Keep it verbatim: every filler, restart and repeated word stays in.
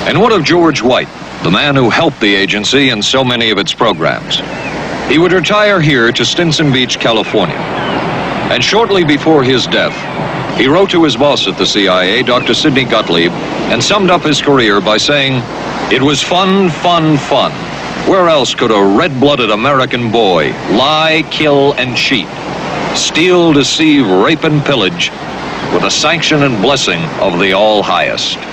And what of George White, the man who helped the agency in so many of its programs? He would retire here to Stinson Beach, California. And shortly before his death, he wrote to his boss at the C I A, Doctor Sidney Gottlieb, and summed up his career by saying, "It was fun, fun, fun. Where else could a red-blooded American boy lie, kill, and cheat, steal, deceive, rape, and pillage with the sanction and blessing of the All-Highest?"